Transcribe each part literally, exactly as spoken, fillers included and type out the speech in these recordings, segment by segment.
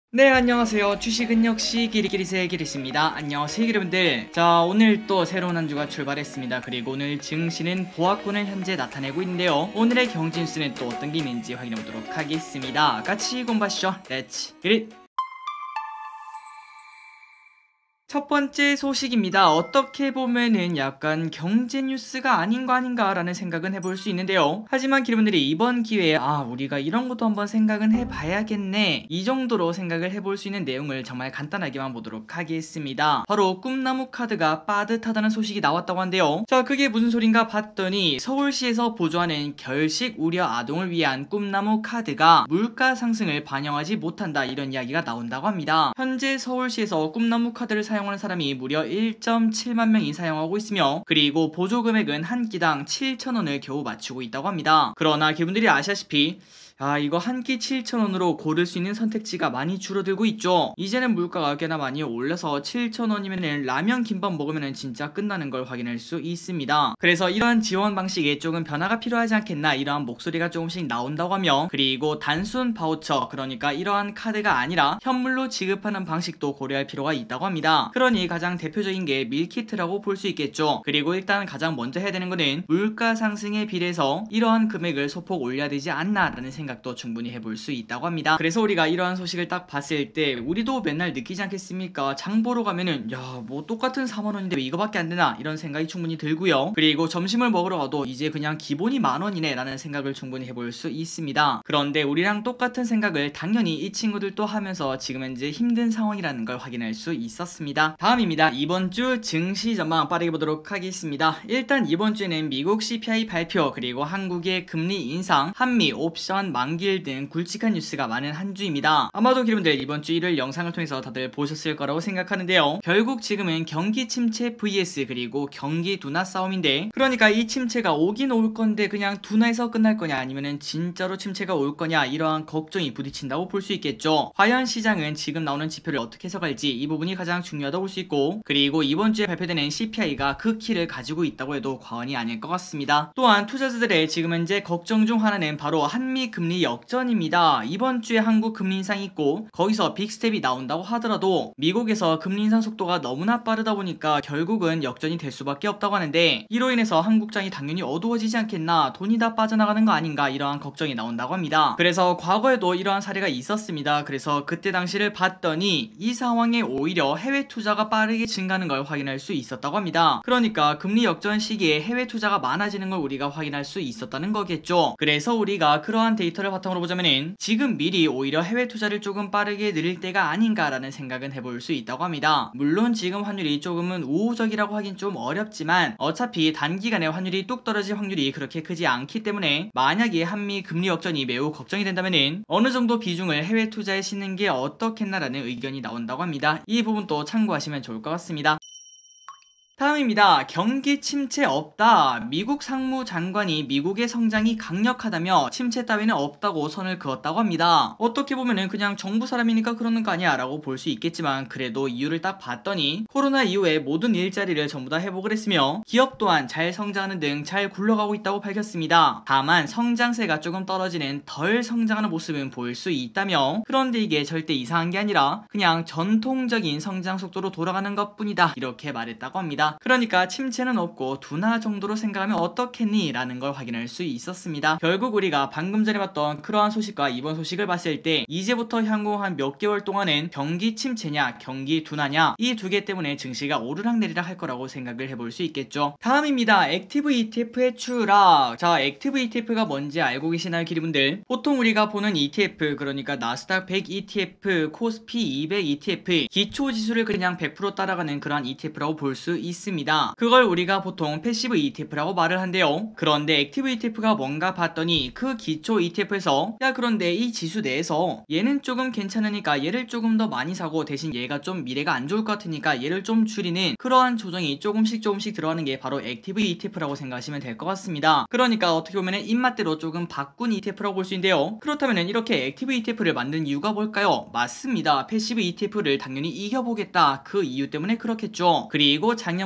네, 안녕하세요. 주식은 역시 기리기리세 기리씨입니다. 안녕하세요 여러분들. 자, 오늘 또 새로운 한 주가 출발했습니다. 그리고 오늘 증시는 보합권을 현재 나타내고 있는데요. 오늘의 경제 뉴스는 또 어떤 게 있는지 확인해 보도록 하겠습니다. 같이 공부하시죠. 렛츠 기릿. 첫 번째 소식입니다. 어떻게 보면은 약간 경제 뉴스가 아닌 거 아닌가 라는 생각은 해볼 수 있는데요. 하지만 여러분들이 이번 기회에 아 우리가 이런 것도 한번 생각은 해봐야겠네 이 정도로 생각을 해볼 수 있는 내용을 정말 간단하게만 보도록 하겠습니다. 바로 꿈나무 카드가 빠듯하다는 소식이 나왔다고 한데요. 자, 그게 무슨 소린가 봤더니 서울시에서 보조하는 결식 우려 아동을 위한 꿈나무 카드가 물가 상승을 반영하지 못한다, 이런 이야기가 나온다고 합니다. 현재 서울시에서 꿈나무 카드를 사용 사용하는 사람이 무려 일 점 칠만 명이 사용하고 있으며, 그리고 보조 금액은 한 끼당 칠천 원을 겨우 맞추고 있다고 합니다. 그러나 기분들이 아시다시피 아 이거 한 끼 칠천 원으로 고를 수 있는 선택지가 많이 줄어들고 있죠. 이제는 물가가 꽤나 많이 올라서 칠천 원이면은 라면 김밥 먹으면은 진짜 끝나는 걸 확인할 수 있습니다. 그래서 이러한 지원 방식에 조금 변화가 필요하지 않겠나, 이러한 목소리가 조금씩 나온다고 하며, 그리고 단순 바우처, 그러니까 이러한 카드가 아니라 현물로 지급하는 방식도 고려할 필요가 있다고 합니다. 그러니 가장 대표적인 게 밀키트라고 볼 수 있겠죠. 그리고 일단 가장 먼저 해야 되는 거는 물가 상승에 비례해서 이러한 금액을 소폭 올려야 되지 않나 라는 생각 도 충분히 해볼 수 있다고 합니다. 그래서 우리가 이러한 소식을 딱 봤을 때 우리도 맨날 느끼지 않겠습니까? 장 보러 가면은 야 뭐 똑같은 사만 원인데 왜 이거밖에 안 되나, 이런 생각이 충분히 들고요. 그리고 점심을 먹으러 가도 이제 그냥 기본이 만 원이네 라는 생각을 충분히 해볼 수 있습니다. 그런데 우리랑 똑같은 생각을 당연히 이 친구들도 하면서 지금 현재 힘든 상황이라는 걸 확인할 수 있었습니다. 다음입니다. 이번 주 증시 전망 빠르게 보도록 하겠습니다. 일단 이번 주에는 미국 씨피아이 발표, 그리고 한국의 금리 인상, 한미 옵션 만기일 등 굵직한 뉴스가 많은 한 주입니다. 아마도 여러분들 이번 주 일요일 영상을 통해서 다들 보셨을 거라고 생각하는데요. 결국 지금은 경기 침체 vs 그리고 경기 둔화 싸움인데, 그러니까 이 침체가 오긴 올 건데 그냥 둔화에서 끝날 거냐, 아니면은 진짜로 침체가 올 거냐, 이러한 걱정이 부딪힌다고 볼 수 있겠죠. 과연 시장은 지금 나오는 지표를 어떻게 해석할지, 이 부분이 가장 중요하다고 볼 수 있고, 그리고 이번 주에 발표되는 씨피아이가 그 키를 가지고 있다고 해도 과언이 아닐 것 같습니다. 또한 투자자들의 지금 현재 걱정 중 하나는 바로 한미 금리 금리 역전입니다. 이번 주에 한국 금리 인상이 있고 거기서 빅스텝이 나온다고 하더라도 미국에서 금리 인상 속도가 너무나 빠르다 보니까 결국은 역전이 될 수밖에 없다고 하는데, 이로 인해서 한국장이 당연히 어두워지지 않겠나, 돈이 다 빠져나가는 거 아닌가, 이러한 걱정이 나온다고 합니다. 그래서 과거에도 이러한 사례가 있었습니다. 그래서 그때 당시를 봤더니 이 상황에 오히려 해외 투자가 빠르게 증가하는 걸 확인할 수 있었다고 합니다. 그러니까 금리 역전 시기에 해외 투자가 많아지는 걸 우리가 확인할 수 있었다는 거겠죠. 그래서 우리가 그러한 데이터 를 바탕으로 보자면은 지금 미리 오히려 해외 투자를 조금 빠르게 늘릴 때가 아닌가라는 생각은 해볼 수 있다고 합니다. 물론 지금 환율이 조금은 우호적이라고 하긴 좀 어렵지만 어차피 단기간에 환율이 뚝 떨어질 확률이 그렇게 크지 않기 때문에, 만약에 한미 금리 역전이 매우 걱정이 된다면은 어느 정도 비중을 해외 투자에 싣는 게 어떻겠나라는 의견이 나온다고 합니다. 이 부분도 참고하시면 좋을 것 같습니다. 다음입니다. 경기 침체 없다. 미국 상무장관이 미국의 성장이 강력하다며 침체 따위는 없다고 선을 그었다고 합니다. 어떻게 보면은 그냥 정부 사람이니까 그러는 거 아니야 라고 볼 수 있겠지만, 그래도 이유를 딱 봤더니 코로나 이후에 모든 일자리를 전부 다 회복을 했으며 기업 또한 잘 성장하는 등 잘 굴러가고 있다고 밝혔습니다. 다만 성장세가 조금 떨어지는 덜 성장하는 모습은 보일 수 있다며, 그런데 이게 절대 이상한 게 아니라 그냥 전통적인 성장 속도로 돌아가는 것 뿐이다, 이렇게 말했다고 합니다. 그러니까 침체는 없고 둔화 정도로 생각하면 어떻겠니? 라는 걸 확인할 수 있었습니다. 결국 우리가 방금 전에 봤던 그러한 소식과 이번 소식을 봤을 때 이제부터 향후 한 몇 개월 동안은 경기 침체냐 경기 둔화냐, 이 두 개 때문에 증시가 오르락내리락 할 거라고 생각을 해볼 수 있겠죠. 다음입니다. 액티브 이티에프의 추락. 자, 액티브 이티에프가 뭔지 알고 계시나요 기리분들? 보통 우리가 보는 이티에프, 그러니까 나스닥 백 이티에프, 코스피 이백 이티에프, 기초지수를 그냥 백 퍼센트 따라가는 그러한 이티에프라고 볼 수 있습니다. 있습니다. 그걸 우리가 보통 패시브 이티에프라고 말을 한대요. 그런데 액티브 이티에프가 뭔가 봤더니 그 기초 이티에프에서 야 그런데 이 지수 내에서 얘는 조금 괜찮으니까 얘를 조금 더 많이 사고, 대신 얘가 좀 미래가 안 좋을 것 같으니까 얘를 좀 줄이는 그러한 조정이 조금씩 조금씩 들어가는 게 바로 액티브 이티에프라고 생각하시면 될 것 같습니다. 그러니까 어떻게 보면 입맛대로 조금 바꾼 이티에프라고 볼 수 있는데요. 그렇다면 이렇게 액티브 이티에프를 만든 이유가 뭘까요? 맞습니다. 패시브 이티에프를 당연히 이겨보겠다, 그 이유 때문에 그렇겠죠. 그리고 작년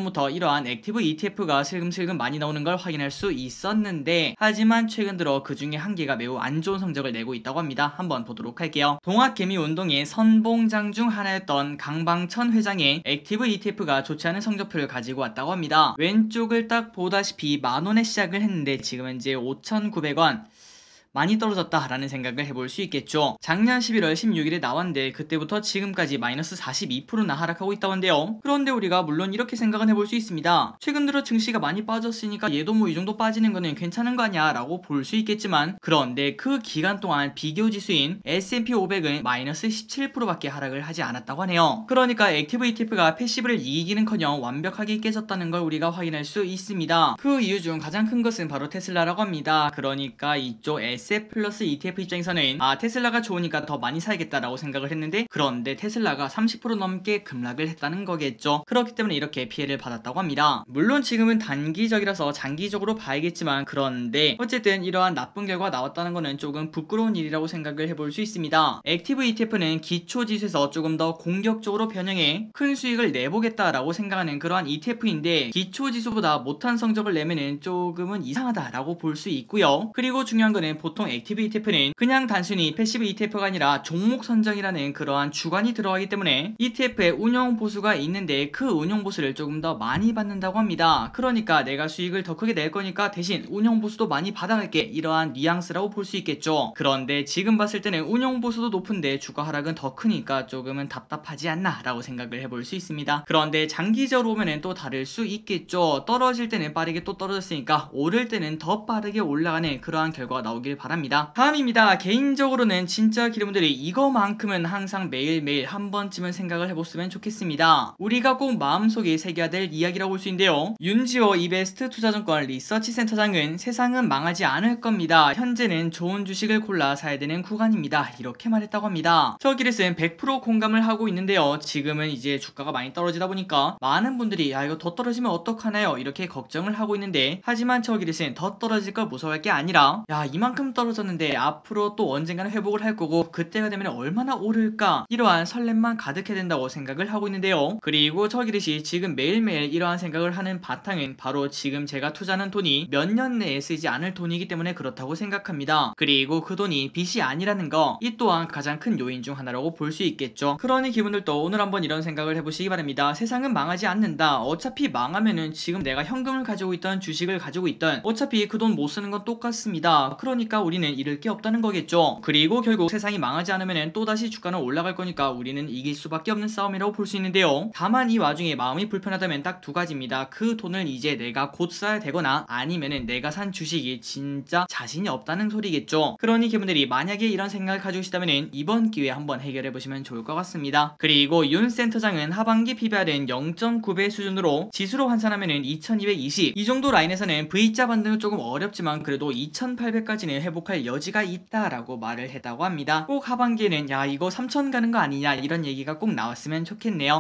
전부터 이러한 액티브 이티에프가 슬금슬금 많이 나오는 걸 확인할 수 있었는데, 하지만 최근 들어 그 중에 한 개가 매우 안 좋은 성적을 내고 있다고 합니다. 한번 보도록 할게요. 동학개미운동의 선봉장 중 하나였던 강방천 회장의 액티브 이티에프가 좋지 않은 성적표를 가지고 왔다고 합니다. 왼쪽을 딱 보다시피 만원에 시작을 했는데 지금은 이제 오천구백 원, 많이 떨어졌다라는 생각을 해볼 수 있겠죠. 작년 십일월 십육일에 나왔는데 그때부터 지금까지 마이너스 사십이 퍼센트나 하락하고 있다고 한데요. 그런데 우리가 물론 이렇게 생각은 해볼 수 있습니다. 최근 들어 증시가 많이 빠졌으니까 얘도 뭐 이 정도 빠지는 거는 괜찮은 거 아니야 라고 볼 수 있겠지만, 그런데 그 기간 동안 비교 지수인 에스 앤 피 오백은 마이너스 십칠 퍼센트 밖에 하락을 하지 않았다고 하네요. 그러니까 액티브 이티에프가 패시브를 이기는커녕 완벽하게 깨졌다는 걸 우리가 확인할 수 있습니다. 그 이유 중 가장 큰 것은 바로 테슬라라고 합니다. 그러니까 이쪽 S 에스에프 플러스 이티에프 입장에서는 아 테슬라가 좋으니까 더 많이 사야겠다라고 생각을 했는데, 그런데 테슬라가 삼십 퍼센트 넘게 급락을 했다는 거겠죠. 그렇기 때문에 이렇게 피해를 받았다고 합니다. 물론 지금은 단기적이라서 장기적으로 봐야겠지만, 그런데 어쨌든 이러한 나쁜 결과가 나왔다는 거는 조금 부끄러운 일이라고 생각을 해볼 수 있습니다. 액티브 이티에프는 기초지수에서 조금 더 공격적으로 변형해 큰 수익을 내보겠다라고 생각하는 그러한 이티에프인데, 기초지수보다 못한 성적을 내면은 조금은 이상하다라고 볼 수 있고요. 그리고 중요한 거는 보통 보통 액티브 이티에프는 그냥 단순히 패시브 이티에프가 아니라 종목 선정이라는 그러한 주관이 들어가기 때문에 이티에프에 운용 보수가 있는데 그 운용 보수를 조금 더 많이 받는다고 합니다. 그러니까 내가 수익을 더 크게 낼 거니까 대신 운용 보수도 많이 받아갈게, 이러한 뉘앙스라고 볼 수 있겠죠. 그런데 지금 봤을 때는 운용 보수도 높은데 주가 하락은 더 크니까 조금은 답답하지 않나 라고 생각을 해볼 수 있습니다. 그런데 장기적으로 보면 또 다를 수 있겠죠. 떨어질 때는 빠르게 또 떨어졌으니까 오를 때는 더 빠르게 올라가는 그러한 결과가 나오길 바랍니다. 다음입니다. 개인적으로는 진짜 기름들이 이거만큼은 항상 매일매일 한 번쯤은 생각을 해봤으면 좋겠습니다. 우리가 꼭 마음속에 새겨야 될 이야기라고 볼 수 있는데요. 윤지호 이베스트 투자증권 리서치 센터장은 세상은 망하지 않을 겁니다. 현재는 좋은 주식을 골라 사야 되는 구간입니다. 이렇게 말했다고 합니다. 저 기릿은 백 퍼센트 공감을 하고 있는데요. 지금은 이제 주가가 많이 떨어지다 보니까 많은 분들이 야 이거 더 떨어지면 어떡하나요? 이렇게 걱정을 하고 있는데, 하지만 저 기릿은 더 떨어질 걸 무서워할 게 아니라 야 이만큼 떨어졌는데 앞으로 또 언젠가는 회복을 할 거고 그때가 되면 얼마나 오를까, 이러한 설렘만 가득해야 된다고 생각을 하고 있는데요. 그리고 저 기릿이 지금 매일매일 이러한 생각을 하는 바탕은 바로 지금 제가 투자하는 돈이 몇 년 내에 쓰이지 않을 돈이기 때문에 그렇다고 생각합니다. 그리고 그 돈이 빚이 아니라는 거, 이 또한 가장 큰 요인 중 하나라고 볼 수 있겠죠. 그러니 기분들도 오늘 한번 이런 생각을 해보시기 바랍니다. 세상은 망하지 않는다. 어차피 망하면은 지금 내가 현금을 가지고 있던 주식을 가지고 있던 어차피 그 돈 못 쓰는 건 똑같습니다. 그러니까 우리는 잃을 게 없다는 거겠죠. 그리고 결국 세상이 망하지 않으면 또다시 주가는 올라갈 거니까 우리는 이길 수밖에 없는 싸움이라고 볼 수 있는데요. 다만 이 와중에 마음이 불편하다면 딱 두 가지입니다. 그 돈을 이제 내가 곧 써야 되거나 아니면은 내가 산 주식이 진짜 자신이 없다는 소리겠죠. 그러니 기분들이 만약에 이런 생각을 가지고 계시다면 이번 기회에 한번 해결해 보시면 좋을 것 같습니다. 그리고 윤 센터장은 하반기 피비알은 영 점 구 배 수준으로 지수로 환산하면은 이천이백이십, 이 정도 라인에서는 V자 반등은 조금 어렵지만 그래도 이천팔백까지는 회복할 여지가 있다라고 말을 했다고 합니다. 꼭 하반기에는 야 이거 삼천 가는 거 아니냐 이런 얘기가 꼭 나왔으면 좋겠네요.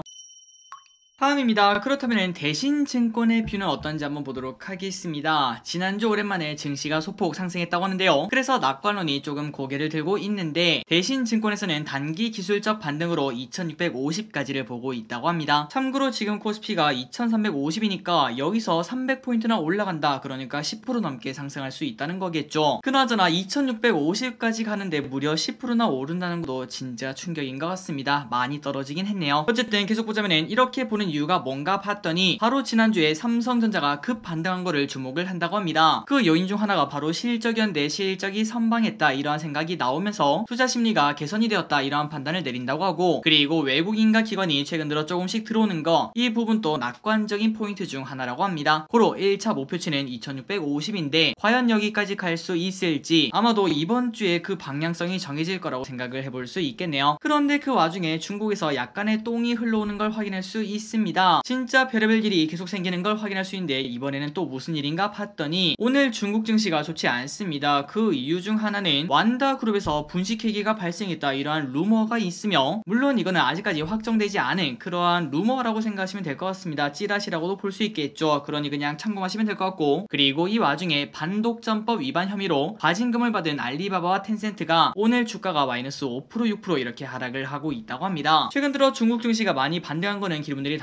다음입니다. 그렇다면 대신증권의 뷰는 어떤지 한번 보도록 하겠습니다. 지난주 오랜만에 증시가 소폭 상승했다고 하는데요. 그래서 낙관론이 조금 고개를 들고 있는데, 대신증권에서는 단기 기술적 반등으로 이천육백오십까지를 보고 있다고 합니다. 참고로 지금 코스피가 이천삼백오십이니까 여기서 삼백 포인트나 올라간다. 그러니까 십 퍼센트 넘게 상승할 수 있다는 거겠죠. 그나저나 이천육백오십까지 가는데 무려 십 퍼센트나 오른다는 것도 진짜 충격인 것 같습니다. 많이 떨어지긴 했네요. 어쨌든 계속 보자면은 이렇게 보는 이유가 뭔가 봤더니 바로 지난주에 삼성전자가 급 반등한 거를 주목을 한다고 합니다. 그 요인 중 하나가 바로 실적이었는데 실적이 선방했다 이러한 생각이 나오면서 투자 심리가 개선이 되었다 이러한 판단을 내린다고 하고, 그리고 외국인과 기관이 최근 들어 조금씩 들어오는 거, 이 부분도 낙관적인 포인트 중 하나라고 합니다. 고로 일 차 목표치는 이천육백오십인데 과연 여기까지 갈 수 있을지 아마도 이번 주에 그 방향성이 정해질 거라고 생각을 해볼 수 있겠네요. 그런데 그 와중에 중국에서 약간의 똥이 흘러오는 걸 확인할 수 있습니다. 진짜 별의별 일이 계속 생기는 걸 확인할 수 있는데 이번에는 또 무슨 일인가 봤더니 오늘 중국 증시가 좋지 않습니다. 그 이유 중 하나는 완다그룹에서 분식회계가 발생했다 이러한 루머가 있으며, 물론 이거는 아직까지 확정되지 않은 그러한 루머라고 생각하시면 될 것 같습니다. 찌라시라고도 볼 수 있겠죠. 그러니 그냥 참고하시면 될 것 같고, 그리고 이 와중에 반독점법 위반 혐의로 과징금을 받은 알리바바와 텐센트가 오늘 주가가 마이너스 오 퍼센트 육 퍼센트 이렇게 하락을 하고 있다고 합니다. 최근 들어 중국 증시가 많이 반등한 거는 기분들이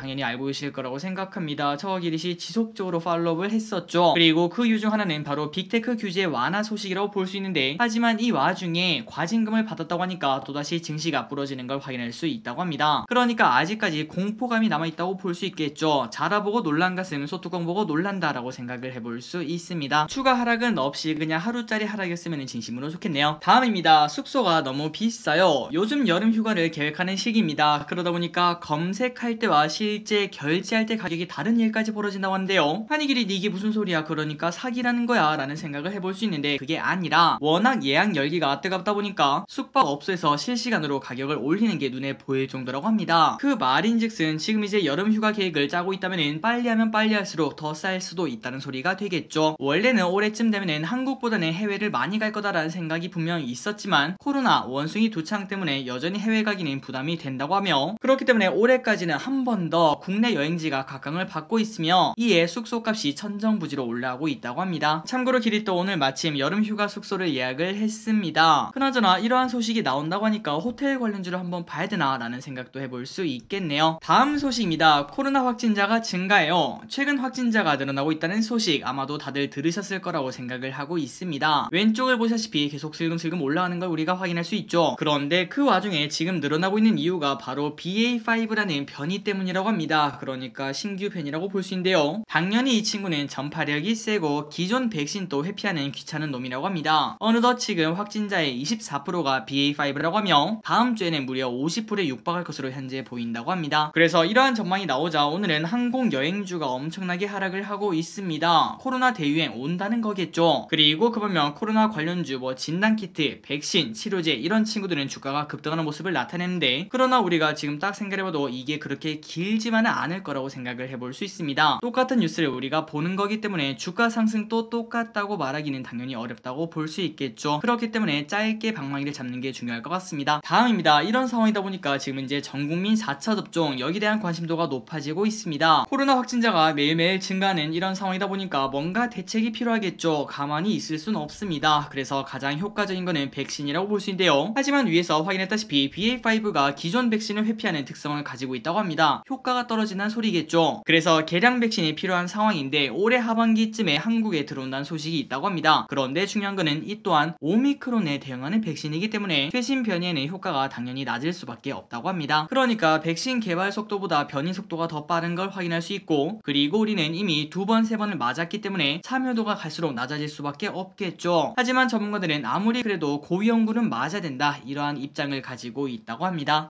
당연히 알고 계실 거라고 생각합니다. 저기릿이 지속적으로 팔로우를 했었죠. 그리고 그 이유 중 하나는 바로 빅테크 규제 완화 소식이라고 볼 수 있는데, 하지만 이 와중에 과징금을 받았다고 하니까 또다시 증시가 부러지는 걸 확인할 수 있다고 합니다. 그러니까 아직까지 공포감이 남아있다고 볼 수 있겠죠. 자라보고 놀란 가슴, 소뚜껑 보고 놀란다 라고 생각을 해볼 수 있습니다. 추가 하락은 없이 그냥 하루짜리 하락이었으면 진심으로 좋겠네요. 다음입니다. 숙소가 너무 비싸요. 요즘 여름 휴가를 계획하는 시기입니다. 그러다 보니까 검색할 때와 실제 결제할 때 가격이 다른 일까지 벌어진다고 하는데요. 아니 길이 이게 무슨 소리야, 그러니까 사기라는 거야 라는 생각을 해볼 수 있는데, 그게 아니라 워낙 예약 열기가 뜨겁다 보니까 숙박업소에서 실시간으로 가격을 올리는 게 눈에 보일 정도라고 합니다. 그 말인즉슨 지금 이제 여름 휴가 계획을 짜고 있다면 빨리 하면 빨리 할수록 더 쌀 수도 있다는 소리가 되겠죠. 원래는 올해쯤 되면 한국보다는 해외를 많이 갈 거다라는 생각이 분명히 있었지만 코로나 원숭이 두창 때문에 여전히 해외 가기는 부담이 된다고 하며, 그렇기 때문에 올해까지는 한 번 더 국내 여행지가 각광을 받고 있으며 이에 숙소값이 천정부지로 올라오고 있다고 합니다. 참고로 기리또 오늘 마침 여름 휴가 숙소를 예약을 했습니다. 그나저나 이러한 소식이 나온다고 하니까 호텔 관련주를 한번 봐야 되나 라는 생각도 해볼 수 있겠네요. 다음 소식입니다. 코로나 확진자가 증가해요. 최근 확진자가 늘어나고 있다는 소식 아마도 다들 들으셨을 거라고 생각을 하고 있습니다. 왼쪽을 보시다시피 계속 슬금슬금 올라가는 걸 우리가 확인할 수 있죠. 그런데 그 와중에 지금 늘어나고 있는 이유가 바로 비에이 파이브라는 변이 때문이라고 합니다. 그러니까 신규 변이라고 볼 수 있는데요. 당연히 이 친구는 전파력이 세고 기존 백신도 회피하는 귀찮은 놈이라고 합니다. 어느덧 지금 확진자의 이십사 퍼센트가 비에이 파이브라고 하며 다음 주에는 무려 오십 퍼센트에 육박할 것으로 현재 보인다고 합니다. 그래서 이러한 전망이 나오자 오늘은 항공 여행주가 엄청나게 하락을 하고 있습니다. 코로나 대유행 온다는 거겠죠. 그리고 그 반면 코로나 관련주 뭐 진단키트, 백신, 치료제 이런 친구들은 주가가 급등하는 모습을 나타내는데, 그러나 우리가 지금 딱 생각해봐도 이게 그렇게 길지만은 않을 거라고 생각을 해볼 수 있습니다. 똑같은 뉴스를 우리가 보는 거기 때문에 주가 상승도 똑같다고 말하기는 당연히 어렵다고 볼 수 있겠죠. 그렇기 때문에 짧게 방망이를 잡는 게 중요할 것 같습니다. 다음입니다. 이런 상황이다 보니까 지금 이제 전국민 사 차 접종 여기에 대한 관심도가 높아지고 있습니다. 코로나 확진자가 매일매일 증가하는 이런 상황이다 보니까 뭔가 대책이 필요하겠죠. 가만히 있을 순 없습니다. 그래서 가장 효과적인 거는 백신이라고 볼 수 있는데요. 하지만 위에서 확인했다시피 비에이 파이브가 기존 백신을 회피하는 특성을 가지고 있다고 합니다. 효과가 떨어진다는 소리겠죠. 그래서 개량 백신이 필요한 상황인데 올해 하반기쯤에 한국에 들어온다는 소식이 있다고 합니다. 그런데 중요한 거는 이 또한 오미크론에 대응하는 백신이기 때문에 최신 변이에는 효과가 당연히 낮을 수밖에 없다고 합니다. 그러니까 백신 개발 속도보다 변이 속도가 더 빠른 걸 확인할 수 있고, 그리고 우리는 이미 두 번, 세 번을 맞았기 때문에 참여도가 갈수록 낮아질 수밖에 없겠죠. 하지만 전문가들은 아무리 그래도 고위험군은 맞아야 된다 이러한 입장을 가지고 있다고 합니다.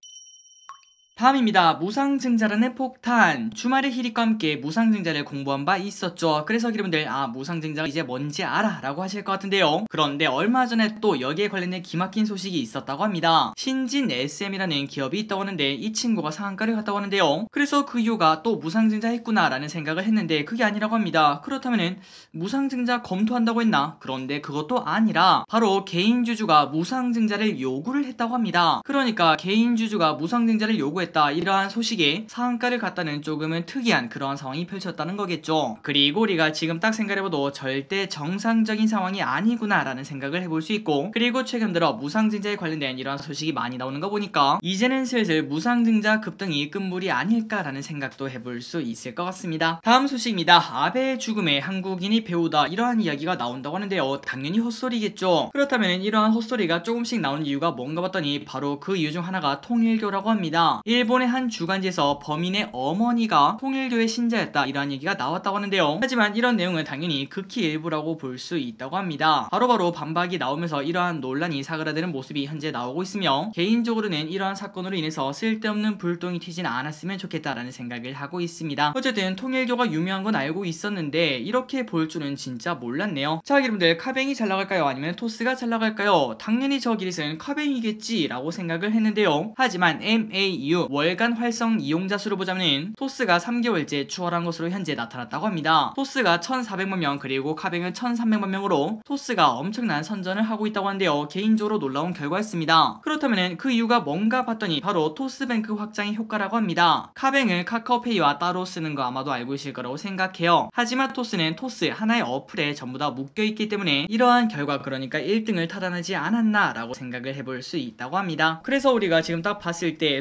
다음입니다. 무상증자라는 폭탄. 주말에 히릭과 함께 무상증자를 공부한 바 있었죠. 그래서 여러분들 아 무상증자가 이제 뭔지 알아 라고 하실 것 같은데요. 그런데 얼마 전에 또 여기에 관련된 기막힌 소식이 있었다고 합니다. 신진 에스엠이라는 기업이 있다고 하는데 이 친구가 상한가를 갔다고 하는데요. 그래서 그 이유가 또 무상증자 했구나 라는 생각을 했는데 그게 아니라고 합니다. 그렇다면은 무상증자 검토한다고 했나? 그런데 그것도 아니라 바로 개인주주가 무상증자를 요구를 했다고 합니다. 그러니까 개인주주가 무상증자를 요구했다 이러한 소식에 상한가를 갔다는 조금은 특이한 그러한 상황이 펼쳤다는 거겠죠. 그리고 우리가 지금 딱 생각해봐도 절대 정상적인 상황이 아니구나 라는 생각을 해볼 수 있고, 그리고 최근 들어 무상증자에 관련된 이러한 소식이 많이 나오는 거 보니까 이제는 슬슬 무상증자 급등이 끝물이 아닐까라는 생각도 해볼 수 있을 것 같습니다. 다음 소식입니다. 아베의 죽음에 한국인이 배우다 이러한 이야기가 나온다고 하는데요. 당연히 헛소리겠죠. 그렇다면 이러한 헛소리가 조금씩 나오는 이유가 뭔가 봤더니 바로 그 이유 중 하나가 통일교라고 합니다. 일본의 한 주간지에서 범인의 어머니가 통일교의 신자였다 이러한 얘기가 나왔다고 하는데요. 하지만 이런 내용은 당연히 극히 일부라고 볼 수 있다고 합니다. 바로바로 반박이 나오면서 이러한 논란이 사그라드는 모습이 현재 나오고 있으며, 개인적으로는 이러한 사건으로 인해서 쓸데없는 불똥이 튀진 않았으면 좋겠다라는 생각을 하고 있습니다. 어쨌든 통일교가 유명한 건 알고 있었는데 이렇게 볼 줄은 진짜 몰랐네요. 자 여러분들, 카뱅이 잘 나갈까요? 아니면 토스가 잘 나갈까요? 당연히 저 기릿은 카뱅이겠지 라고 생각을 했는데요. 하지만 엠에이유 월간 활성 이용자 수로 보자면 토스가 삼 개월째 추월한 것으로 현재 나타났다고 합니다. 토스가 천사백만 명 그리고 카뱅은 천삼백만 명으로 토스가 엄청난 선전을 하고 있다고 하는데요. 개인적으로 놀라운 결과였습니다. 그렇다면 그 이유가 뭔가 봤더니 바로 토스뱅크 확장의 효과라고 합니다. 카뱅을 카카오페이와 따로 쓰는 거 아마도 알고 계실 거라고 생각해요. 하지만 토스는 토스 하나의 어플에 전부 다 묶여있기 때문에 이러한 결과, 그러니까 일 등을 탈환하지 않았나 라고 생각을 해볼 수 있다고 합니다. 그래서 우리가 지금 딱 봤을 때 토스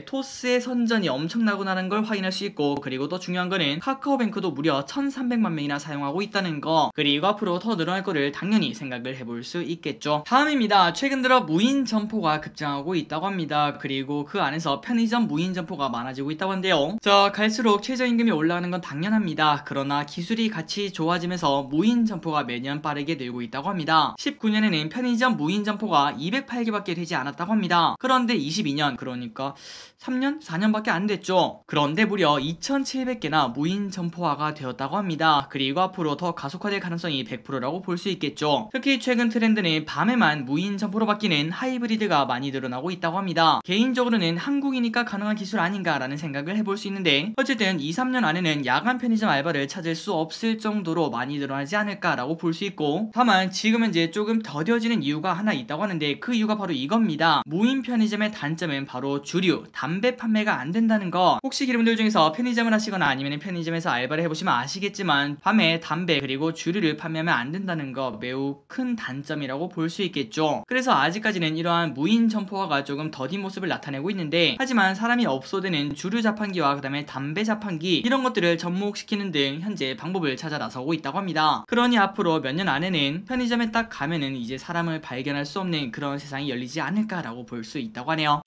시세 선전이 엄청나구나라는 걸 확인할 수 있고, 그리고 또 중요한 거는 카카오뱅크도 무려 천삼백만 명이나 사용하고 있다는 거, 그리고 앞으로 더 늘어날 거를 당연히 생각을 해볼 수 있겠죠. 다음입니다. 최근 들어 무인 점포가 급증하고 있다고 합니다. 그리고 그 안에서 편의점 무인 점포가 많아지고 있다고 한데요. 자, 갈수록 최저임금이 올라가는 건 당연합니다. 그러나 기술이 같이 좋아지면서 무인 점포가 매년 빠르게 늘고 있다고 합니다. 십구 년에는 편의점 무인 점포가 이백팔 개밖에 되지 않았다고 합니다. 그런데 이십이 년, 그러니까 삼 년? 사 년밖에 안 됐죠. 그런데 무려 이천칠백 개나 무인 점포화가 되었다고 합니다. 그리고 앞으로 더 가속화될 가능성이 백 퍼센트라고 볼 수 있겠죠. 특히 최근 트렌드는 밤에만 무인 점포로 바뀌는 하이브리드가 많이 늘어나고 있다고 합니다. 개인적으로는 한국이니까 가능한 기술 아닌가라는 생각을 해볼 수 있는데, 어쨌든 이, 삼 년 안에는 야간 편의점 알바를 찾을 수 없을 정도로 많이 늘어나지 않을까라고 볼 수 있고, 다만 지금 현재 조금 더뎌지는 이유가 하나 있다고 하는데, 그 이유가 바로 이겁니다. 무인 편의점의 단점은 바로 주류, 담배 판매가 안 된다는 거. 혹시 여러분들 중에서 편의점을 하시거나 아니면 편의점에서 알바를 해보시면 아시겠지만, 밤에 담배 그리고 주류를 판매하면 안 된다는 거 매우 큰 단점이라고 볼 수 있겠죠. 그래서 아직까지는 이러한 무인 점포화가 조금 더딘 모습을 나타내고 있는데, 하지만 사람이 없어되는 주류 자판기와 그 다음에 담배 자판기, 이런 것들을 접목시키는 등 현재 방법을 찾아 나서고 있다고 합니다. 그러니 앞으로 몇 년 안에는 편의점에 딱 가면은 이제 사람을 발견할 수 없는 그런 세상이 열리지 않을까라고 볼 수 있다고 하네요.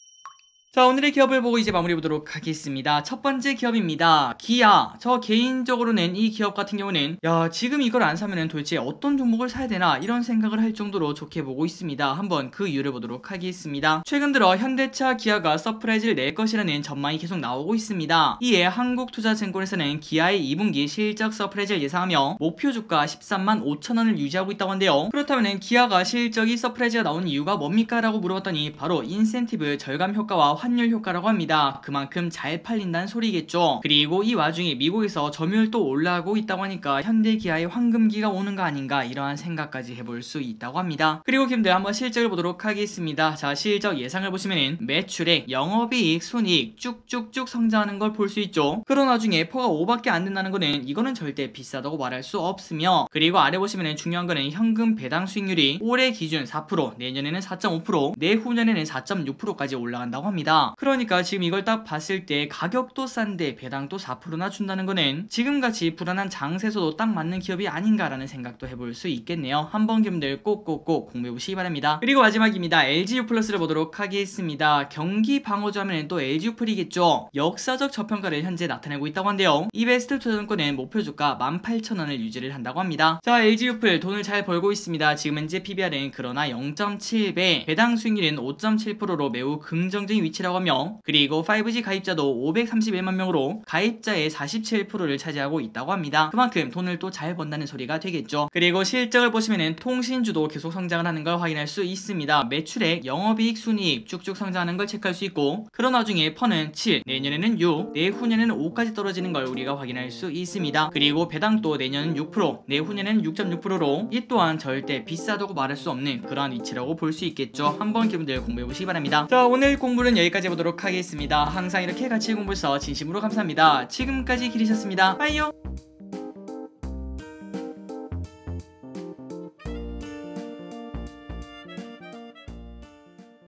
자, 오늘의 기업을 보고 이제 마무리 보도록 하겠습니다. 첫 번째 기업입니다. 기아. 저 개인적으로는 이 기업 같은 경우는 야, 지금 이걸 안 사면은 도대체 어떤 종목을 사야 되나 이런 생각을 할 정도로 좋게 보고 있습니다. 한번 그 이유를 보도록 하겠습니다. 최근 들어 현대차, 기아가 서프라이즈를 낼 것이라는 전망이 계속 나오고 있습니다. 이에 한국투자증권에서는 기아의 이 분기 실적 서프라이즈를 예상하며 목표 주가 십삼만 오천 원을 유지하고 있다고 한데요. 그렇다면 기아가 실적이 서프라이즈가 나온 이유가 뭡니까? 라고 물어봤더니 바로 인센티브 절감 효과와 환율 효과라고 합니다. 그만큼 잘 팔린다는 소리겠죠. 그리고 이 와중에 미국에서 점유율도 올라가고 있다고 하니까 현대기아의 황금기가 오는 거 아닌가, 이러한 생각까지 해볼 수 있다고 합니다. 그리고 김들 한번 실적을 보도록 하겠습니다. 자, 실적 예상을 보시면은 매출액, 영업이익, 순이익 쭉쭉쭉 성장하는 걸 볼 수 있죠. 그런 와중에 퍼가 오밖에 안 된다는 거는 이거는 절대 비싸다고 말할 수 없으며, 그리고 아래 보시면은 중요한 거는 현금 배당 수익률이 올해 기준 사 퍼센트, 내년에는 사 점 오 퍼센트, 내후년에는 사 점 육 퍼센트까지 올라간다고 합니다. 그러니까 지금 이걸 딱 봤을 때 가격도 싼데 배당도 사 퍼센트나 준다는 거는 지금같이 불안한 장세에서도 딱 맞는 기업이 아닌가라는 생각도 해볼 수 있겠네요. 한번 기분들 꼭꼭꼭 공부해보시기 바랍니다. 그리고 마지막입니다. 엘지유 플러스를 보도록 하겠습니다. 경기 방어주 하면 또 엘지유 플이겠죠. 역사적 저평가를 현재 나타내고 있다고 한데요. 이베스트 투자증권은 목표 주가 만 팔천 원을 유지를 한다고 합니다. 자, 엘지유 플 돈을 잘 벌고 있습니다. 지금 현재 피비알은 그러나 영 점 칠 배, 배당 수익률은 오 점 칠 퍼센트로 매우 긍정적인 위치라고 하며, 그리고 파이브지 가입자도 오백삼십일만 명으로 가입자의 사십칠 퍼센트를 차지하고 있다고 합니다. 그만큼 돈을 또 잘 번다는 소리가 되겠죠. 그리고 실적을 보시면은 통신주도 계속 성장을 하는 걸 확인할 수 있습니다. 매출액, 영업이익, 순이익 쭉쭉 성장하는 걸 체크할 수 있고, 그런 와중에 퍼는 칠, 내년에는 육, 내후년에는 오까지 떨어지는 걸 우리가 확인할 수 있습니다. 그리고 배당도 내년은 육 퍼센트, 내후년에는 육 점 육 퍼센트로 이 또한 절대 비싸다고 말할 수 없는 그러한 위치라고 볼 수 있겠죠. 한번 기분들 공부해보시기 바랍니다. 자, 오늘 공부는 여기까지 해보도록 하겠습니다. 항상 이렇게 같이 공부해서 진심으로 감사합니다. 지금까지 기리셨습니다. 빠이요.